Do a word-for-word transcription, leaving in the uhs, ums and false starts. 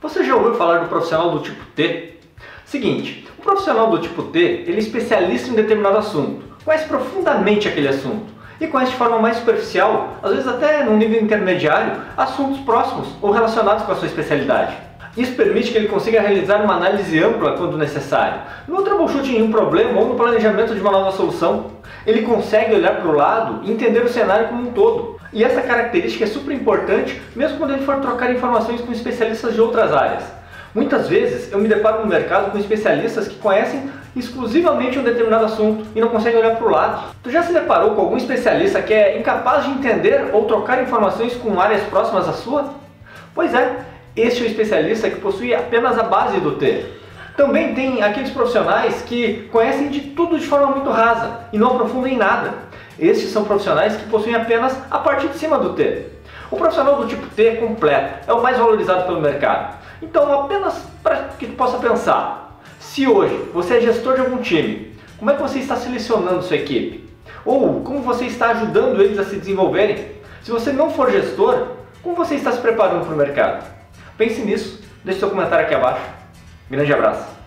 Você já ouviu falar do profissional do tipo T? Seguinte, o profissional do tipo T, ele é especialista em determinado assunto, conhece profundamente aquele assunto e conhece de forma mais superficial, às vezes até num nível intermediário, assuntos próximos ou relacionados com a sua especialidade. Isso permite que ele consiga realizar uma análise ampla quando necessário, no troubleshooting em um problema ou no planejamento de uma nova solução. Ele consegue olhar para o lado e entender o cenário como um todo. E essa característica é super importante mesmo quando ele for trocar informações com especialistas de outras áreas. Muitas vezes eu me deparo no mercado com especialistas que conhecem exclusivamente um determinado assunto e não conseguem olhar para o lado. Tu já se deparou com algum especialista que é incapaz de entender ou trocar informações com áreas próximas à sua? Pois é, este é o especialista que possui apenas a base do T. Também tem aqueles profissionais que conhecem de tudo de forma muito rasa e não aprofundam em nada. Estes são profissionais que possuem apenas a parte de cima do T. O profissional do tipo T é completo, é o mais valorizado pelo mercado. Então, apenas para que tu possa pensar, se hoje você é gestor de algum time, como é que você está selecionando sua equipe? Ou como você está ajudando eles a se desenvolverem? Se você não for gestor, como você está se preparando para o mercado? Pense nisso, deixe seu comentário aqui abaixo. Grande abraço!